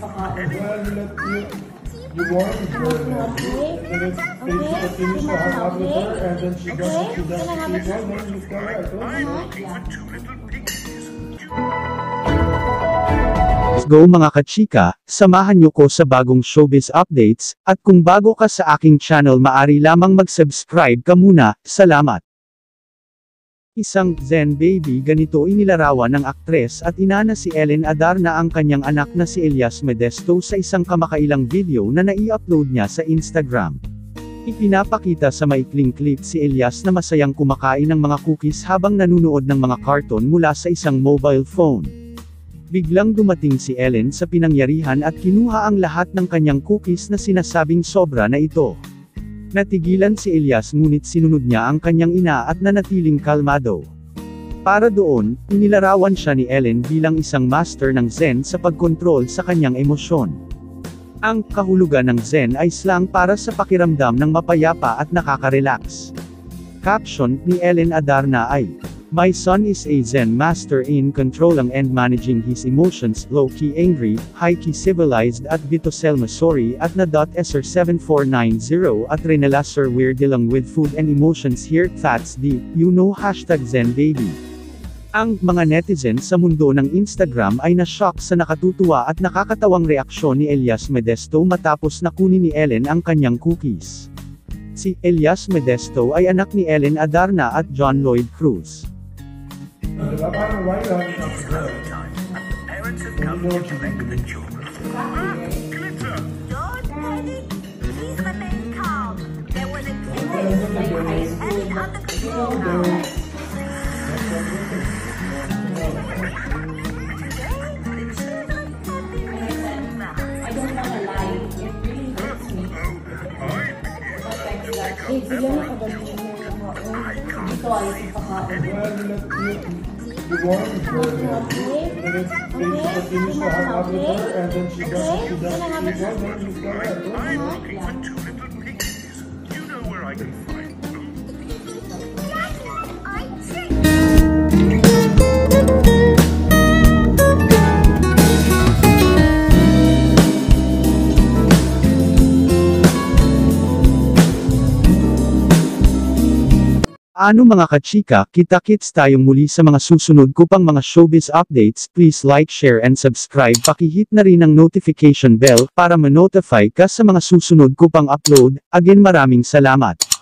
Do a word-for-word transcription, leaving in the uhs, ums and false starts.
Well, you let you, you warn her, and then basically finish the hang out with her, and then she doesn't, she doesn't sleep well, then you tell her, Let's go mga kachika, samahan nyo ko sa bagong showbiz updates, at kung bago ka sa aking channel maari lamang mag-subscribe ka muna, salamat. Isang Zen baby ganito inilarawan ng aktres at ina na si Ellen Adarna ang kanyang anak na si Elias Modesto sa isang kamakailang video na nai-upload niya sa Instagram. Ipinapakita sa maikling clip si Elias na masayang kumakain ng mga cookies habang nanunood ng mga karton mula sa isang mobile phone. Biglang dumating si Ellen sa pinangyarihan at kinuha ang lahat ng kanyang cookies na sinasabing sobra na ito. Natigilan si Elias ngunit sinunod niya ang kanyang ina at nanatiling kalmado. Para doon, inilarawan siya ni Ellen bilang isang master ng Zen sa pagkontrol sa kanyang emosyon. Ang kahulugan ng Zen ay slang para sa pakiramdam ng mapayapa at nakaka-relax. Caption ni Ellen Adarna ay, "My son is a Zen master in controlling and managing his emotions, low-key angry, high-key civilized at Vito Selma sorry at na.ser seven four nine zero at Renela sir we're dealing with food and emotions here that's deep, you know hashtag Zen baby." Ang mga netizens sa mundo ng Instagram ay na-shock sa nakatutuwa at nakakatawang reaksyon ni Elias Modesto matapos na kunin ni Ellen ang kanyang cookies. Si Elias Modesto ay anak ni Ellen Adarna at John Lloyd Cruz. Diba parang why you have to go? Parents have You come know to what you collect do. the children. Glitter! George Eddie, please remain calm. There was a kid Well, look at the Eddie under control now. I don't wanna lie, it really hurts me. Eh, bigyan ako ba niya ng mga dito ay ipakain. Well, you let you, you warn her, and then basically finish the hang out with her, and then she doesn't, she doesn't sleep well, then you tell her, I'm looking for two little piggies. Do you know where I can find them? I think. Ano mga kachika, kita-kits tayong muli sa mga susunod ko pang mga showbiz updates. Please like, share and subscribe. Pakihit na rin ang notification bell para ma-notify ka sa mga susunod ko pang upload. Again maraming salamat.